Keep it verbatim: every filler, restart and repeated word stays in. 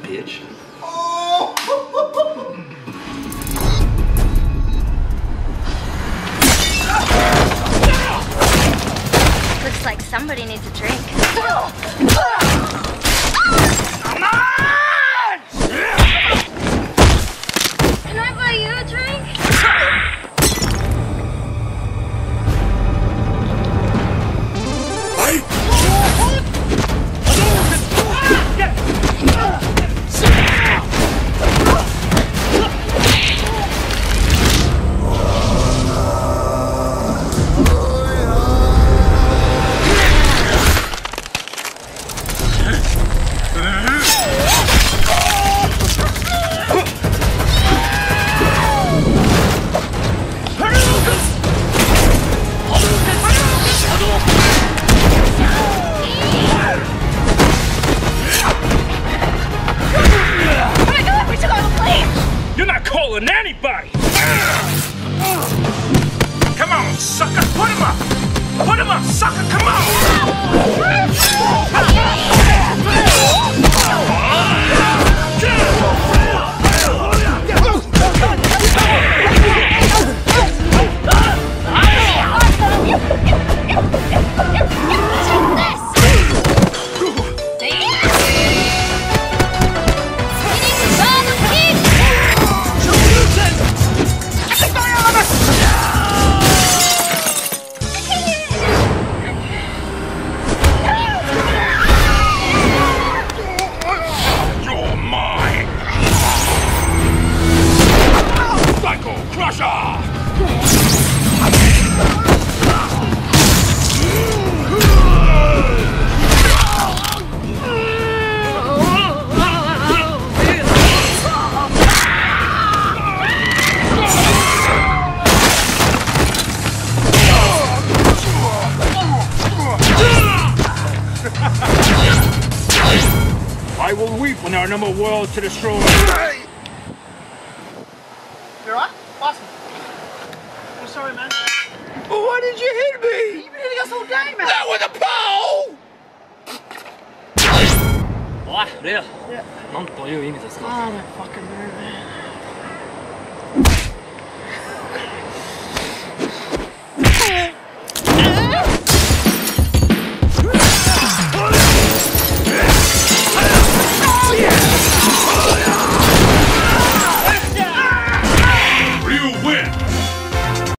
bitch. Looks like somebody needs a drink. Come on! Can I buy you a drink? Anybody! Come on, sucker! Put him up! Put him up, sucker! Come on! I will weep when our number world to destroy. You alright? Awesome. I'm sorry, man. Why did you hit me? You've been hitting us all day, man. Not with a pole! おい、レア。 Yeah. なんという意味ですか。 Oh, that fucking move, man.